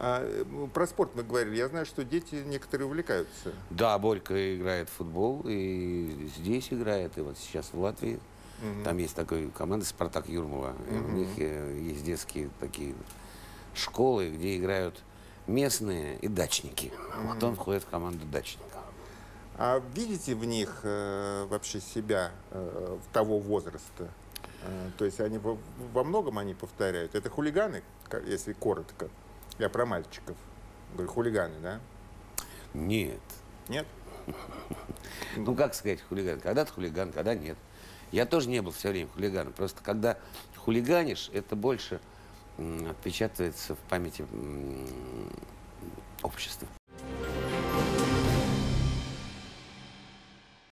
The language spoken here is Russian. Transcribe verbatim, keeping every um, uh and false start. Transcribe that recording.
А, э, про спорт мы говорили. Я знаю, что дети некоторые увлекаются. Да, Борька играет в футбол, и здесь играет, и вот сейчас в Латвии. Мгм. Там есть такая команда «Спартак Юрмала». И у Мгм. них э, есть детские такие школы, где играют местные и дачники. Вот он входит в команду дачников. А видите в них э, вообще себя э, в того возраста? Э, то есть они во, во многом они повторяют. Это хулиганы, ка- если коротко. Я про мальчиков. Говорю, хулиганы, да? Нет. Нет? Ну, как сказать, хулиган? Когда-то хулиган, когда нет. Я тоже не был все время хулиганом. Просто когда хулиганишь, это больше м, отпечатывается в памяти м, общества.